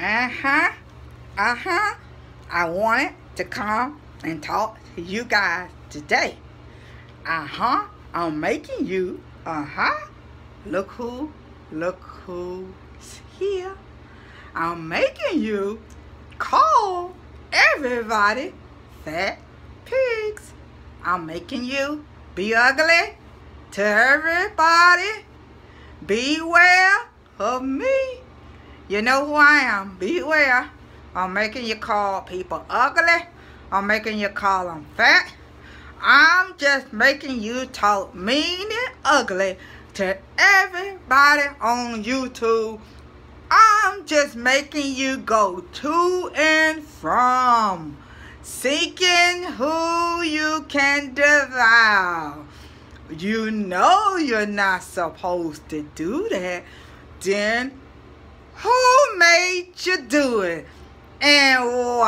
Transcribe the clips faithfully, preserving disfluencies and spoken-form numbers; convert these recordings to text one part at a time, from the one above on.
Uh-huh. Uh-huh. I wanted to come and talk to you guys today. Uh-huh. I'm making you. Uh-huh. Look who, look who's here. I'm making you call everybody fat pigs. I'm making you be ugly to everybody. Beware of me. You know who I am. Beware. I'm making you call people ugly. I'm making you call them fat. I'm just making you talk mean and ugly to everybody on YouTube. I'm just making you go to and from, seeking who you can devour. You know you're not supposed to do that. Then who made you do it? And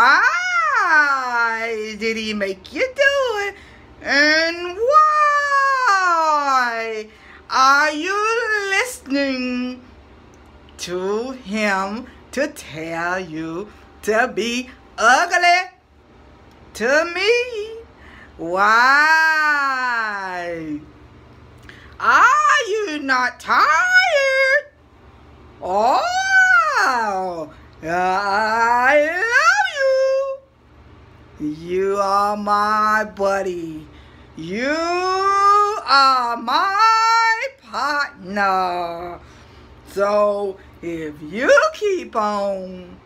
why did he make you do it? And why are you listening to him to tell you to be ugly to me? Why? Are you not tired? Oh, I love you. You are my buddy. You are my partner. So if you keep on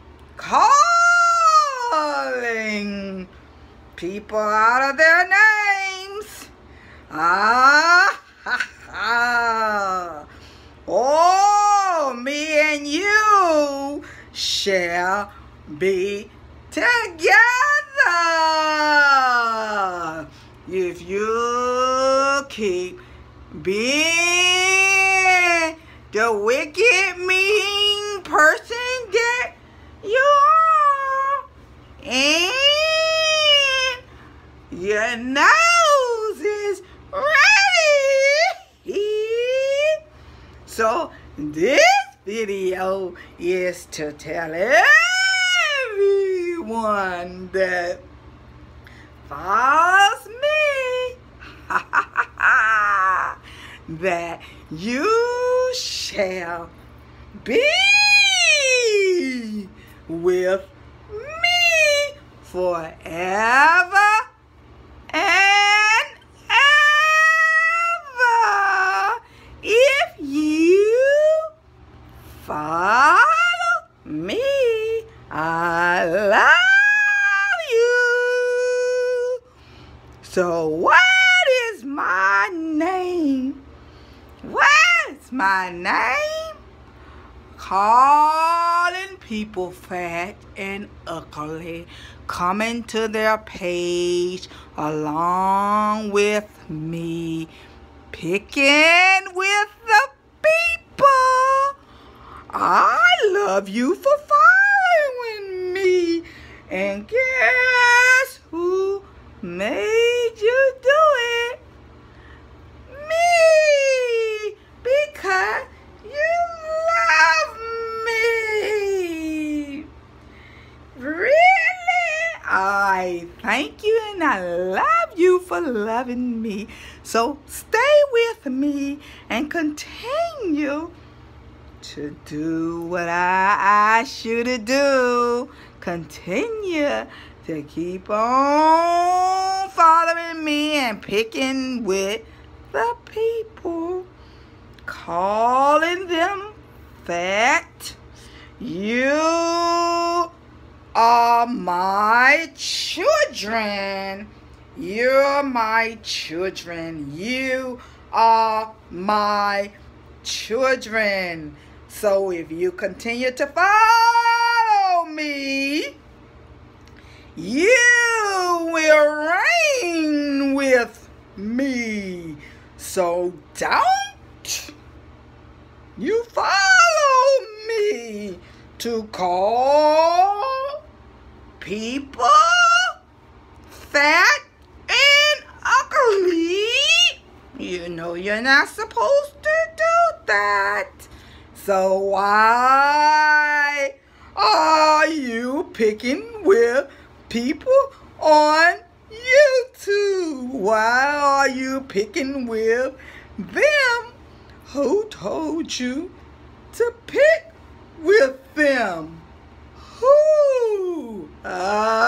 calling people out of their names, ah, ha, ha, oh, me and you shall be together. If you keep being the wicked, mean person that you are, and your nose is ready. So this video is to tell everyone that follows me that you shall be with me forever and ever if you follow me. I love you. So what is my name? What's my name? Calling people fat and ugly, coming to their page along with me, picking with the people. I love you for following me. And guess who made you do it? Me, because you love me. Really? I thank you and I love you for loving me. So stay with me and continue to do what I asked you to do. Continue to keep on following me and picking with the people, calling them fat. You are my children. You're my children. You are my children. So if you continue to follow me, you will reign with me. So don't you follow me to call people fat and ugly. You know you're not supposed to do that. So why are picking with people on YouTube? Why are you picking with them? Who told you to pick with them? Who? Ah.